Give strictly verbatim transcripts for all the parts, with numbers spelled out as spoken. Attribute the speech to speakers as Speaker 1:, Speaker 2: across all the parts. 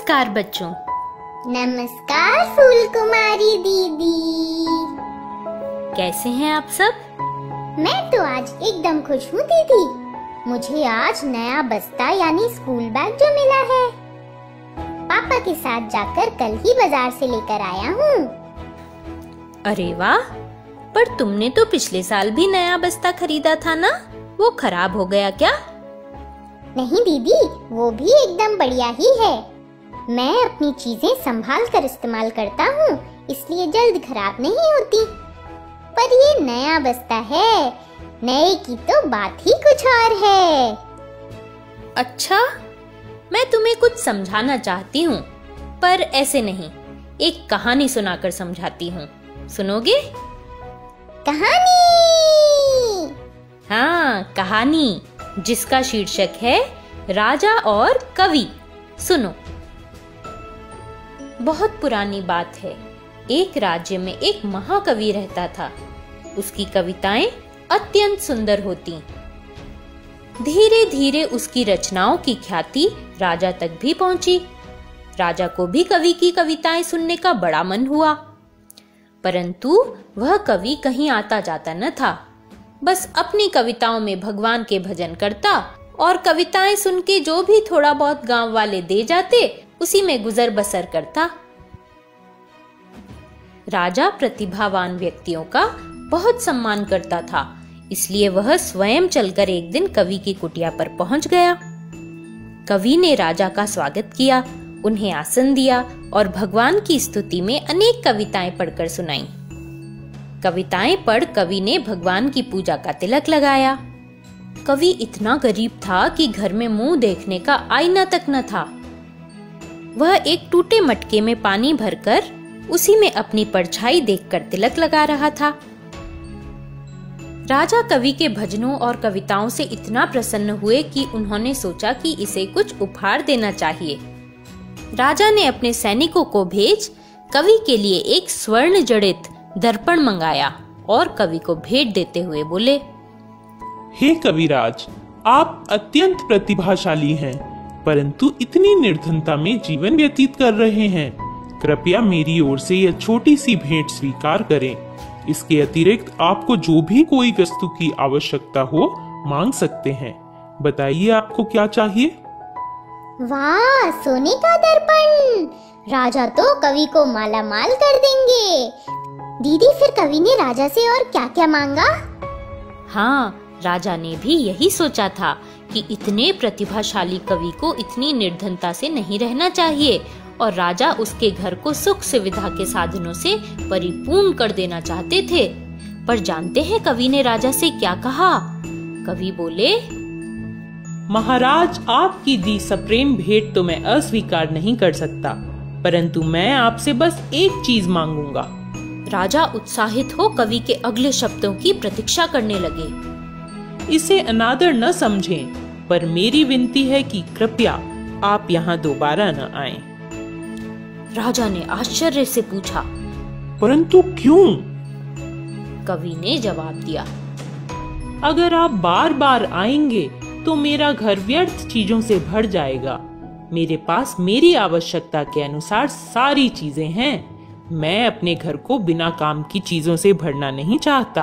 Speaker 1: नमस्कार बच्चों।
Speaker 2: नमस्कार फूलकुमारी दीदी।
Speaker 1: कैसे हैं आप सब?
Speaker 2: मैं तो आज एकदम खुश हूँ दीदी। मुझे आज नया बस्ता यानी स्कूल बैग जो मिला है, पापा के साथ जाकर कल ही बाजार से लेकर आया हूँ।
Speaker 1: अरे वाह, पर तुमने तो पिछले साल भी नया बस्ता खरीदा था ना, वो खराब हो गया क्या?
Speaker 2: नहीं दीदी, वो भी एकदम बढ़िया ही है। मैं अपनी चीजें संभाल कर इस्तेमाल करता हूँ, इसलिए जल्द खराब नहीं होती। पर ये नया बस्ता है, नए की तो बात ही कुछ और है।
Speaker 1: अच्छा, मैं तुम्हें कुछ समझाना चाहती हूँ, पर ऐसे नहीं, एक कहानी सुनाकर समझाती हूँ। सुनोगे?
Speaker 2: कहानी?
Speaker 1: हाँ, कहानी जिसका शीर्षक है राजा और कवि। सुनो। बहुत पुरानी बात है। एक राज्य में एक महाकवि रहता था। उसकी कविताएं अत्यंत सुंदर होती। धीरे धीरे उसकी रचनाओं की ख्याति राजा तक भी पहुंची। राजा को भी कवि की कविताएं सुनने का बड़ा मन हुआ, परंतु वह कवि कहीं आता जाता न था। बस अपनी कविताओं में भगवान के भजन करता और कविताएं सुन के जो भी थोड़ा बहुत गांव वाले दे जाते, उसी में गुजर बसर करता। राजा प्रतिभावान व्यक्तियों का बहुत सम्मान करता था, इसलिए वह स्वयं चलकर एक दिन कवि की कुटिया पर पहुंच गया। कवि ने राजा का स्वागत किया, उन्हें आसन दिया और भगवान की स्तुति में अनेक कविताएं पढ़कर सुनाई। कविताएं पढ़ कवि ने भगवान की पूजा का तिलक लगाया। कवि इतना गरीब था कि घर में मुंह देखने का आईना तक न था। वह एक टूटे मटके में पानी भरकर उसी में अपनी परछाई देखकर तिलक लगा रहा था। राजा कवि के भजनों और कविताओं से इतना प्रसन्न हुए कि उन्होंने सोचा कि इसे कुछ उपहार देना चाहिए। राजा ने अपने सैनिकों को भेज कवि के लिए एक स्वर्ण जड़ित दर्पण मंगाया और कवि को भेंट देते हुए बोले,
Speaker 3: हे कविराज, आप अत्यंत प्रतिभाशाली हैं, परंतु इतनी निर्धनता में जीवन व्यतीत कर रहे हैं। कृपया मेरी ओर से यह छोटी सी भेंट स्वीकार करें। इसके अतिरिक्त आपको जो भी कोई वस्तु की आवश्यकता हो मांग सकते हैं। बताइए आपको क्या चाहिए?
Speaker 2: वाह, सोने का दर्पण! राजा तो कवि को माला माल कर देंगे। दीदी, फिर कवि ने राजा से और क्या क्या मांगा?
Speaker 1: हाँ, राजा ने भी यही सोचा था कि इतने प्रतिभाशाली कवि को इतनी निर्धनता से नहीं रहना चाहिए और राजा उसके घर को सुख सुविधा के साधनों से परिपूर्ण कर देना चाहते थे। पर जानते हैं कवि ने राजा से क्या कहा? कवि बोले,
Speaker 3: महाराज, आपकी दी सप्रेम भेंट तो मैं अस्वीकार नहीं कर सकता, परंतु मैं आपसे बस एक चीज मांगूंगा।
Speaker 1: राजा उत्साहित हो कवि के अगले शब्दों की प्रतीक्षा करने लगे।
Speaker 3: इसे अनादर न समझें, पर मेरी विनती है कि कृपया आप यहाँ दोबारा न आएं।
Speaker 1: राजा ने आश्चर्य से पूछा,
Speaker 3: परंतु क्यों?
Speaker 1: कवि ने जवाब दिया,
Speaker 3: अगर आप बार बार आएंगे तो मेरा घर व्यर्थ चीजों से भर जाएगा। मेरे पास मेरी आवश्यकता के अनुसार सारी चीजें हैं। मैं अपने घर को बिना काम की चीजों से भरना नहीं चाहता।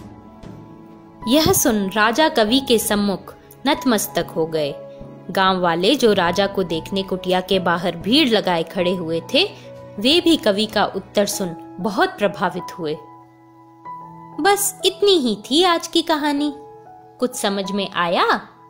Speaker 1: यह सुन राजा कवि के सम्मुख नतमस्तक हो गए। गांव वाले जो राजा को देखने कुटिया के बाहर भीड़ लगाए खड़े हुए थे, वे भी कवि का उत्तर सुन बहुत प्रभावित हुए। बस इतनी ही थी आज की कहानी। कुछ समझ में आया?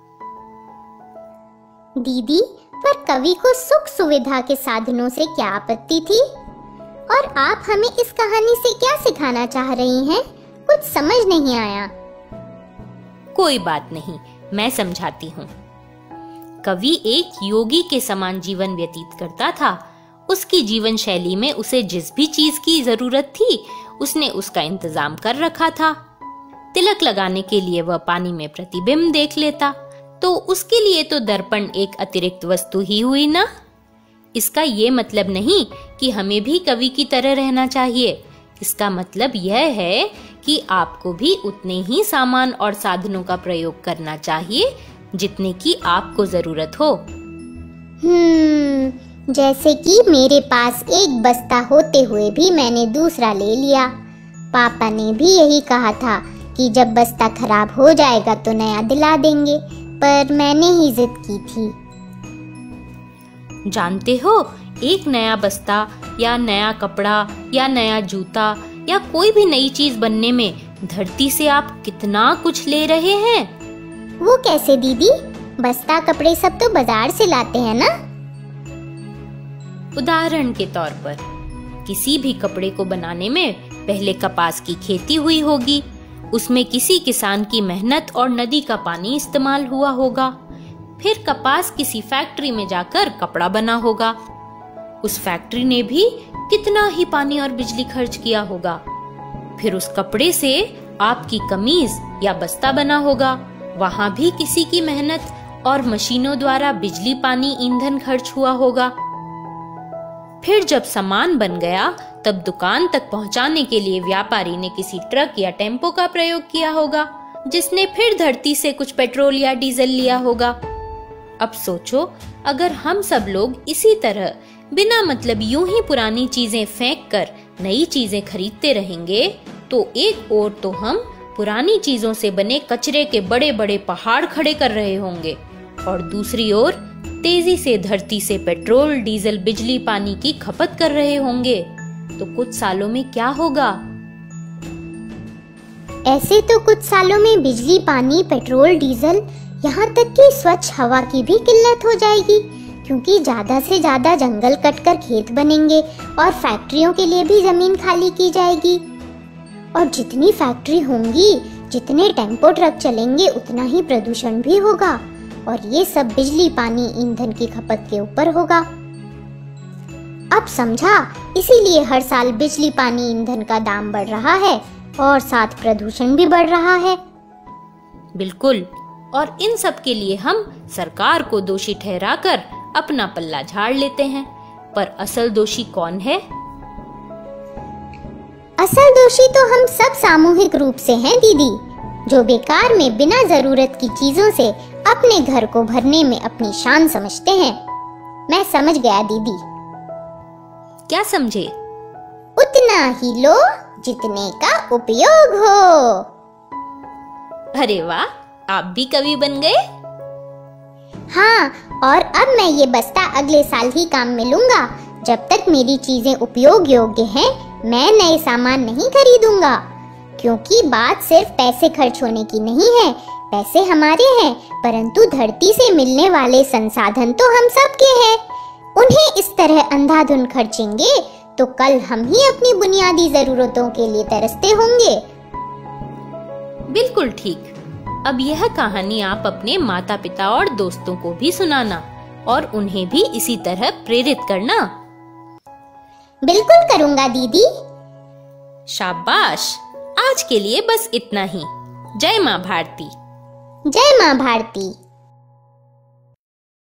Speaker 2: दीदी, पर कवि को सुख सुविधा के साधनों से क्या आपत्ति थी? और आप हमें इस कहानी से क्या सिखाना चाह रही हैं? कुछ समझ नहीं आया।
Speaker 1: कोई बात नहीं, मैं समझाती हूँ। कवि एक योगी के समान जीवन व्यतीत करता था। उसकी जीवन शैली में उसे जिस भी चीज की जरूरत थी, उसने उसका इंतजाम कर रखा था। तिलक लगाने के लिए वह पानी में प्रतिबिंब देख लेता, तो उसके लिए तो दर्पण एक अतिरिक्त वस्तु ही हुई ना। इसका ये मतलब नहीं कि हमें भी कवि की तरह रहना चाहिए। इसका मतलब यह है कि आपको भी उतने ही सामान और साधनों का प्रयोग करना चाहिए जितने की आपको जरूरत हो।
Speaker 2: हम्म, जैसे कि मेरे पास एक बस्ता होते हुए भी मैंने दूसरा ले लिया। पापा ने भी यही कहा था कि जब बस्ता खराब हो जाएगा तो नया दिला देंगे, पर मैंने ही जिद की थी।
Speaker 1: जानते हो, एक नया बस्ता या नया कपड़ा या नया जूता या कोई भी नई चीज बनने में धरती से आप कितना कुछ ले रहे हैं।
Speaker 2: वो कैसे दीदी? बस्ता कपड़े सब तो बाजार से लाते हैं ना।
Speaker 1: उदाहरण के तौर पर, किसी भी कपड़े को बनाने में पहले कपास की खेती हुई होगी, उसमें किसी किसान की मेहनत और नदी का पानी इस्तेमाल हुआ होगा। फिर कपास किसी फैक्ट्री में जाकर कपड़ा बना होगा, उस फैक्ट्री ने भी कितना ही पानी और बिजली खर्च किया होगा। फिर उस कपड़े से आपकी कमीज या बस्ता बना होगा, वहां भी किसी की मेहनत और मशीनों द्वारा बिजली, पानी, ईंधन खर्च हुआ होगा। फिर जब सामान बन गया तब दुकान तक पहुंचाने के लिए व्यापारी ने किसी ट्रक या टेम्पो का प्रयोग किया होगा, जिसने फिर धरती से कुछ पेट्रोल या डीजल लिया होगा। अब सोचो, अगर हम सब लोग इसी तरह बिना मतलब यूं ही पुरानी चीजें फेंक कर नई चीजें खरीदते रहेंगे, तो एक ओर तो हम पुरानी चीजों से बने कचरे के बड़े बड़े पहाड़ खड़े कर रहे होंगे और दूसरी ओर तेजी से धरती से पेट्रोल, डीजल, बिजली, पानी की खपत कर रहे होंगे। तो कुछ सालों में क्या होगा?
Speaker 2: ऐसे तो कुछ सालों में बिजली, पानी, पेट्रोल, डीजल, यहाँ तक कि स्वच्छ हवा की भी किल्लत हो जाएगी, क्योंकि ज्यादा से ज्यादा जंगल कटकर खेत बनेंगे और फैक्ट्रियों के लिए भी जमीन खाली की जाएगी। और जितनी फैक्ट्री होंगी, जितने टेम्पो ट्रक चलेंगे, उतना ही प्रदूषण भी होगा, और ये सब बिजली, पानी, ईंधन की खपत के ऊपर होगा। अब समझा, इसीलिए हर साल बिजली, पानी, ईंधन का दाम बढ़ रहा है और साथ प्रदूषण भी बढ़ रहा है।
Speaker 1: बिल्कुल, और इन सब के लिए हम सरकार को दोषी ठहराकर अपना पल्ला झाड़ लेते हैं, पर असल दोषी कौन है?
Speaker 2: असल दोषी तो हम सब सामूहिक रूप से हैं दीदी, जो बेकार में बिना जरूरत की चीजों से अपने घर को भरने में अपनी शान समझते हैं। मैं समझ गया दीदी।
Speaker 1: क्या समझे?
Speaker 2: उतना ही लो जितने का उपयोग हो।
Speaker 1: अरे वाह, आप भी कवि बन गए।
Speaker 2: हाँ, और अब मैं ये बस्ता अगले साल ही काम में लूंगा। जब तक मेरी चीजें उपयोग योग्य हैं, मैं नए सामान नहीं खरीदूंगा, क्योंकि बात सिर्फ पैसे खर्च होने की नहीं है। पैसे हमारे हैं, परंतु धरती से मिलने वाले संसाधन तो हम सबके हैं। उन्हें इस तरह अंधाधुंध खर्चेंगे तो कल हम ही अपनी बुनियादी जरूरतों के लिए तरसते होंगे।
Speaker 1: बिल्कुल ठीक। अब यह कहानी आप अपने माता पिता और दोस्तों को भी सुनाना और उन्हें भी इसी तरह प्रेरित करना।
Speaker 2: बिल्कुल करूंगा दीदी।
Speaker 1: शाबाश। आज के लिए बस इतना ही। जय माँ भारती।
Speaker 2: जय माँ भारती।